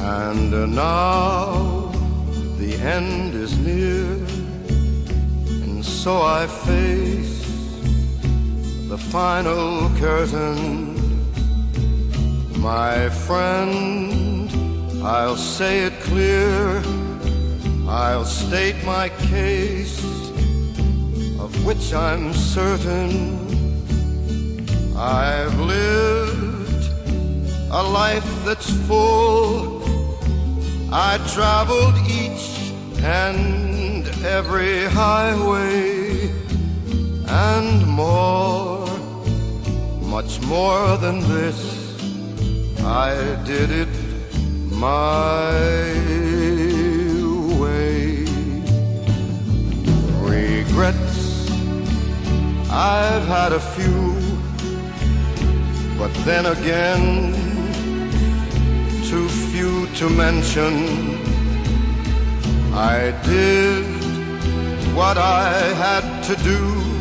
And now the end is near, and so I face the final curtain. My friend, I'll say it clear, I'll state my case, of which I'm certain. I've lived a life that's full. I traveled each and every highway, and more, much more than this, I did it my way. Regrets, I've had a few, but then again, too few to mention. I did what I had to do,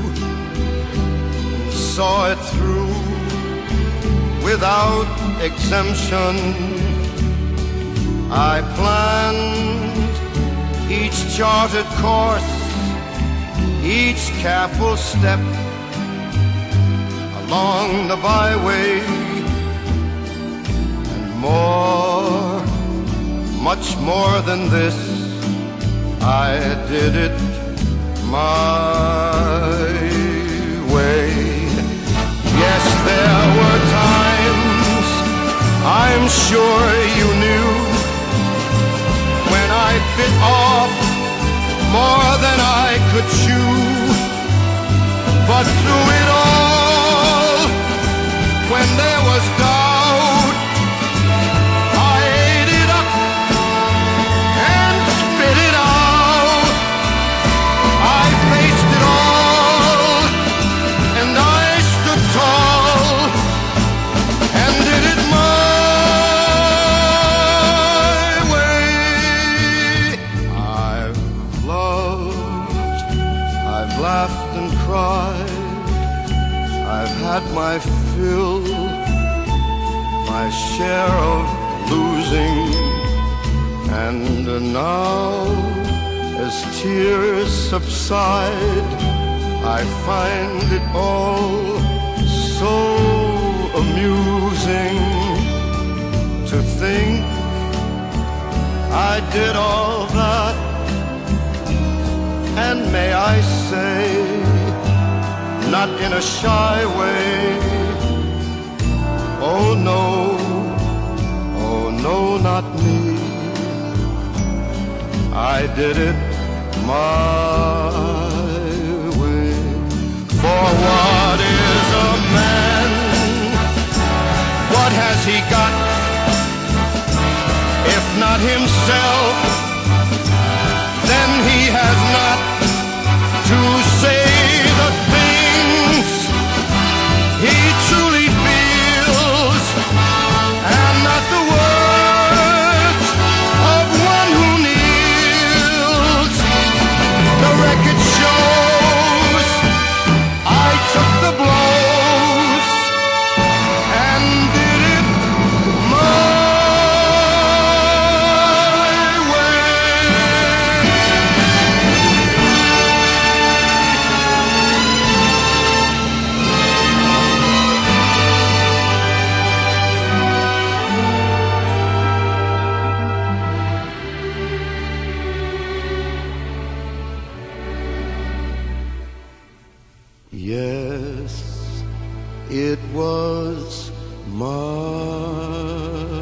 saw it through without exemption. I planned each charted course, each careful step along the byway, and more, much more than this, I did it my way. Yes, there were times, I'm sure you knew, when I bit off more than I could chew. But through it all, when there was doubt, I ate it up and spit it out. I faced it all, and I stood tall, and did it my way. I've loved, I've laughed and cried, I've had my fill, my share of losing, and now, as tears subside, I find it all so amusing to think I did all that, and may I say, not in a shy way. Oh no, not me. I did it my way. For what is a man? What has he got, if not himself? Then he has not to say the things he truly feels, and not the words of one who kneels. The record shows I took the blows and did it my Yes, it was my